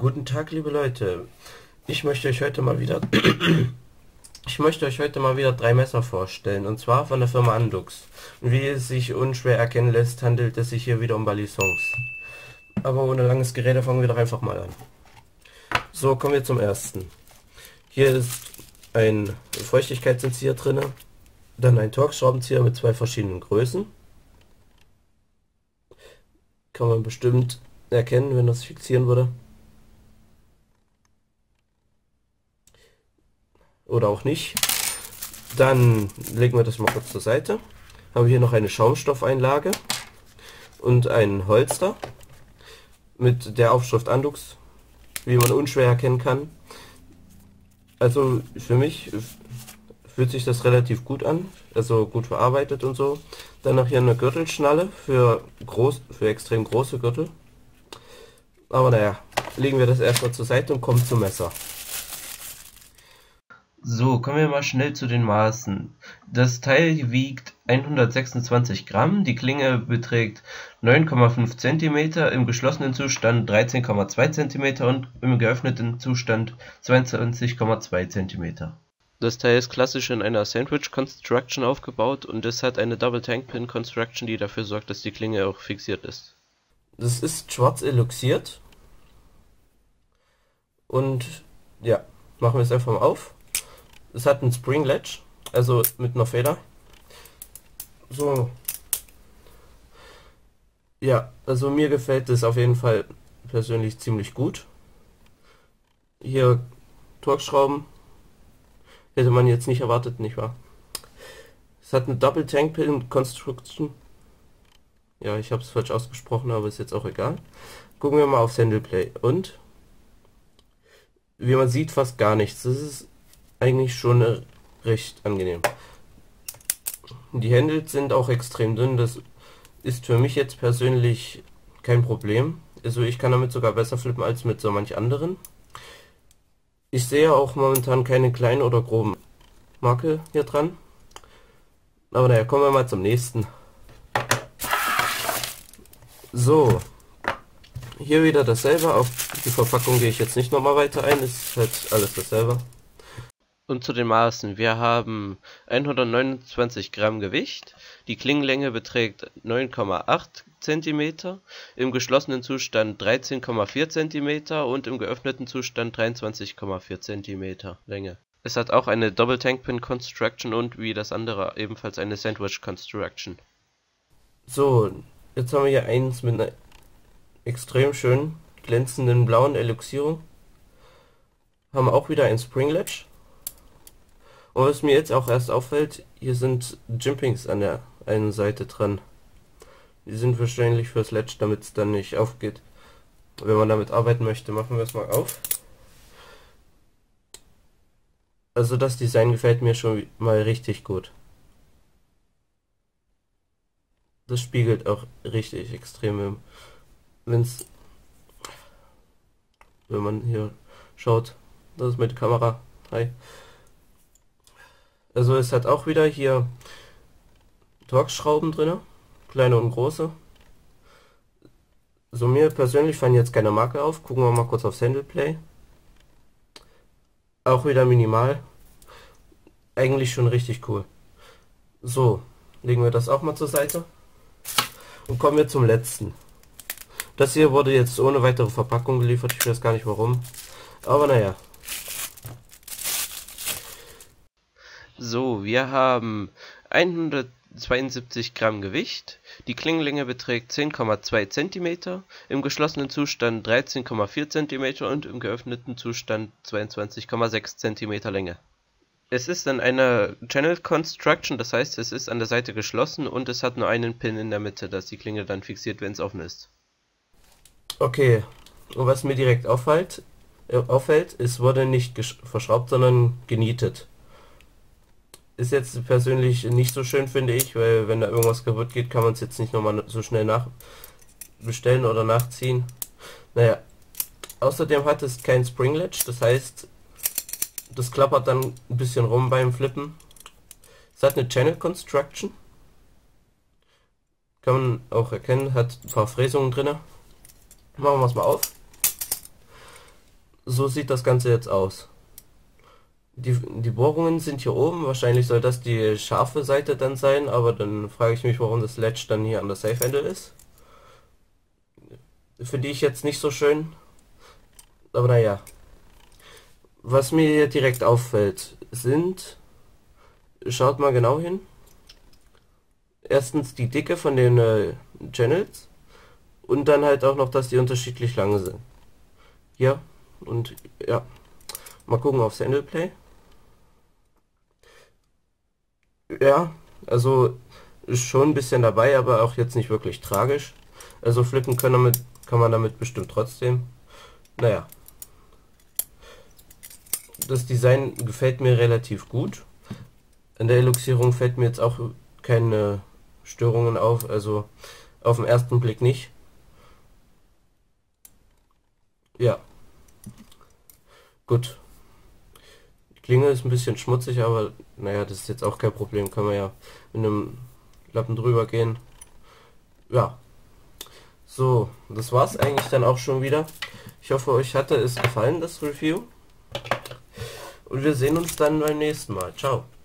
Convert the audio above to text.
Guten Tag, liebe Leute. Ich möchte euch heute mal wieder drei Messer vorstellen, und zwar von der Firma Andux. Wie es sich unschwer erkennen lässt, handelt es sich hier wieder um Balisons. Aber ohne langes Gerede fangen wir doch einfach mal an. So, kommen wir zum ersten. Hier ist ein Feuchtigkeitsentzieher drin, dann ein Torx-Schraubenzieher mit zwei verschiedenen Größen. Kann man bestimmt erkennen, wenn das fixieren würde. Oder auch nicht. Dann legen wir das mal kurz zur Seite. Haben wir hier noch eine Schaumstoffeinlage und ein Holster mit der Aufschrift Andux, wie man unschwer erkennen kann. Also für mich fühlt sich das relativ gut an, also gut verarbeitet und so. Dann noch hier eine Gürtelschnalle für extrem große Gürtel. Aber naja, legen wir das erstmal zur Seite und kommen zum Messer. So, kommen wir mal schnell zu den Maßen. Das Teil wiegt 126 Gramm, die Klinge beträgt 9,5 cm, im geschlossenen Zustand 13,2 cm und im geöffneten Zustand 22,2 cm. Das Teil ist klassisch in einer Sandwich Construction aufgebaut und es hat eine Double Tank Pin Construction, die dafür sorgt, dass die Klinge auch fixiert ist. Das ist schwarz eloxiert und ja, machen wir es einfach mal auf. Es hat einen Spring Latch, also mit einer Feder. So. Ja, also mir gefällt es auf jeden Fall persönlich ziemlich gut. Hier Torx-Schrauben. Hätte man jetzt nicht erwartet, nicht wahr? Es hat eine Double Tank Pin Construction. Ja, ich habe es falsch ausgesprochen, aber ist jetzt auch egal. Gucken wir mal aufs Handleplay. Und wie man sieht, fast gar nichts. Das ist eigentlich schon recht angenehm. Die Handles sind auch extrem dünn, das ist für mich jetzt persönlich kein Problem. Also ich kann damit sogar besser flippen als mit so manch anderen. Ich sehe auch momentan keine kleinen oder groben Makel hier dran. Aber naja, kommen wir mal zum nächsten. So, hier wieder dasselbe, auf die Verpackung gehe ich jetzt nicht nochmal weiter ein, ist halt alles dasselbe. Und zu den Maßen, wir haben 129 Gramm Gewicht, die Klingenlänge beträgt 9,8 cm, im geschlossenen Zustand 13,4 cm und im geöffneten Zustand 23,4 cm Länge. Es hat auch eine Double Tank Pin Construction und wie das andere ebenfalls eine Sandwich Construction. So, jetzt haben wir hier eins mit einer extrem schön glänzenden blauen Eloxierung. Haben auch wieder ein Spring Latch. Und was mir jetzt auch erst auffällt, hier sind Jimpings an der einen Seite dran. Die sind wahrscheinlich fürs Latch, damit es dann nicht aufgeht. Wenn man damit arbeiten möchte, machen wir es mal auf. Also das Design gefällt mir schon mal richtig gut. Das spiegelt auch richtig extrem, wenn man hier schaut. Das ist mit der Kamera. Hi. Also es hat auch wieder hier Torx-Schrauben drin, kleine und große. So, mir persönlich fallen jetzt keine Marke auf. Gucken wir mal kurz aufs Handleplay. Auch wieder minimal. Eigentlich schon richtig cool. So, legen wir das auch mal zur Seite. Und kommen wir zum letzten. Das hier wurde jetzt ohne weitere Verpackung geliefert. Ich weiß gar nicht warum. Aber naja. So, wir haben 172 Gramm Gewicht, die Klingenlänge beträgt 10,2 cm, im geschlossenen Zustand 13,4 cm und im geöffneten Zustand 22,6 cm Länge. Es ist in einer Channel Construction, das heißt es ist an der Seite geschlossen und es hat nur einen Pin in der Mitte, dass die Klinge dann fixiert, wenn es offen ist. Okay, und was mir direkt auffällt, es wurde nicht verschraubt, sondern genietet. Ist jetzt persönlich nicht so schön, finde ich, weil wenn da irgendwas kaputt geht, kann man es jetzt nicht nochmal so schnell nachbestellen oder nachziehen. Naja, außerdem hat es kein Spring Latch, das heißt, das klappert dann ein bisschen rum beim Flippen. Es hat eine Channel Construction. Kann man auch erkennen, hat ein paar Fräsungen drin. Machen wir es mal auf. So sieht das Ganze jetzt aus. Die Bohrungen sind hier oben. Wahrscheinlich soll das die scharfe Seite dann sein, aber dann frage ich mich, warum das Ledge dann hier an der Safe Handle ist. Finde ich jetzt nicht so schön. Aber naja. Was mir hier direkt auffällt, sind... Schaut mal genau hin. Erstens die Dicke von den Channels. Und dann halt auch noch, dass die unterschiedlich lang sind. Ja. Und ja. Mal gucken aufs Handleplay. Ja, also ist schon ein bisschen dabei, aber auch jetzt nicht wirklich tragisch. Also flippen kann man damit bestimmt trotzdem. Naja, das Design gefällt mir relativ gut. An der Eluxierung fällt mir jetzt auch keine Störungen auf, also auf den ersten Blick nicht. Ja, gut. Die Klinge ist ein bisschen schmutzig, aber naja, das ist jetzt auch kein Problem. Kann man ja mit einem Lappen drüber gehen. Ja, so, das war's eigentlich dann auch schon wieder. Ich hoffe, euch hatte es gefallen, das Review. Und wir sehen uns dann beim nächsten Mal. Ciao.